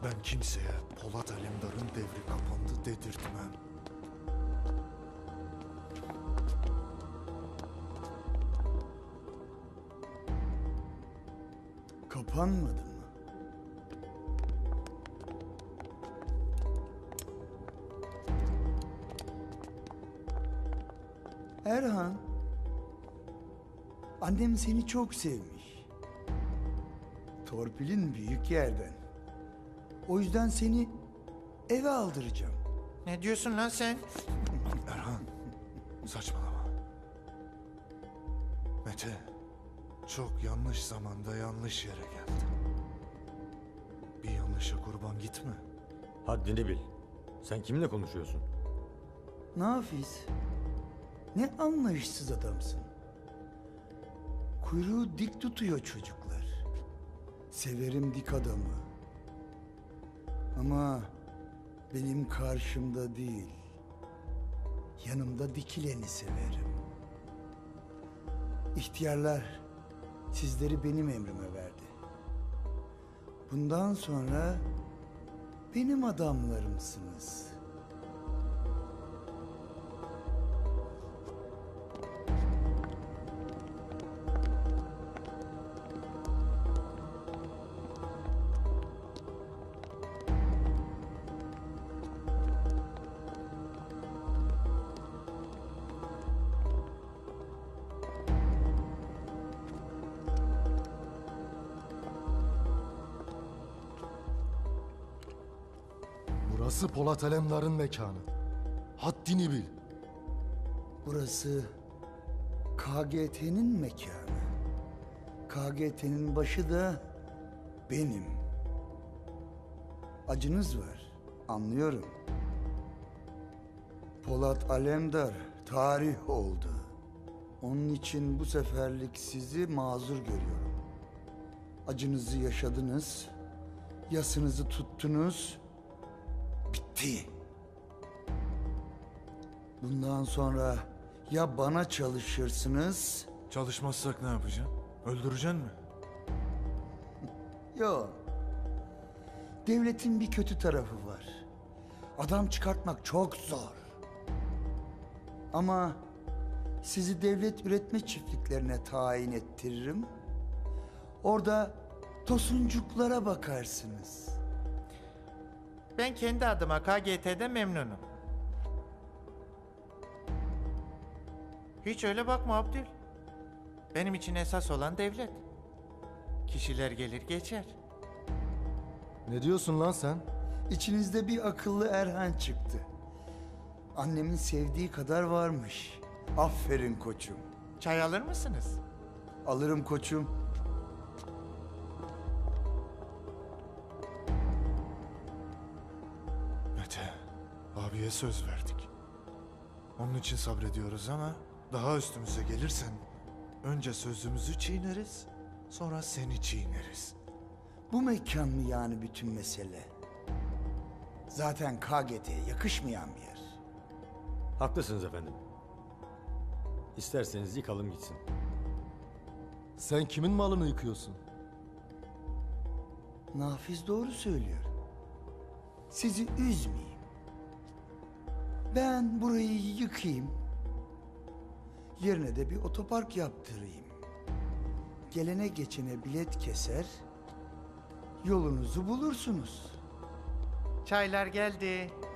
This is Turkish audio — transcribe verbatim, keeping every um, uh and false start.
Ben kimseye Polat Alemdar'ın devri kapandı dedirtmem. Kapanmadın mı? Erhan, annem seni çok sevmiş. Torpilin büyük yerden. O yüzden seni eve aldıracağım. Ne diyorsun lan sen? Erhan, saçmalama. Mete, çok yanlış zamanda yanlış yere geldi. Bir yanlışa kurban gitme. Haddini bil. Sen kiminle konuşuyorsun? Nafiz, ne anlayışsız adamsın. Kuyruğu dik tutuyor çocuklar. Severim dik adamı. Ama benim karşımda değil, yanımda dikileni severim. İhtiyarlar sizleri benim emrime verdi. Bundan sonra benim adamlarımsınız. Burası Polat Alemdar'ın mekanı. Haddini bil. Burası K G T'nin mekanı. K G T'nin başı da benim. Acınız var, anlıyorum. Polat Alemdar tarih oldu. Onun için bu seferlik sizi mazur görüyorum. Acınızı yaşadınız, yasınızı tuttunuz, bitti. Bundan sonra ya bana çalışırsınız... Çalışmazsak ne yapacaksın? Öldüreceksin mi? Yok. Devletin bir kötü tarafı var. Adam çıkartmak çok zor. Ama sizi devlet üretme çiftliklerine tayin ettiririm. Orada tosuncuklara bakarsınız. Ben kendi adıma K G T'den memnunum. Hiç öyle bakma Abdül. Benim için esas olan devlet. Kişiler gelir geçer. Ne diyorsun lan sen? İçinizde bir akıllı Erhan çıktı. Annemin sevdiği kadar varmış. Aferin koçum. Çay alır mısınız? Alırım koçum. Mete, abiye söz verdik. Onun için sabrediyoruz ama daha üstümüze gelirsen önce sözümüzü çiğneriz, sonra seni çiğneriz. Bu mekan mı yani bütün mesele? Zaten K G T'ye yakışmayan bir yer. Haklısınız efendim. İsterseniz yıkalım gitsin. Sen kimin malını yıkıyorsun? Nafiz doğru söylüyor. Sizi üzmeyeyim. Ben burayı yıkayım. Yerine de bir otopark yaptırayım. Gelene geçene bilet keser, yolunuzu bulursunuz. Çaylar geldi.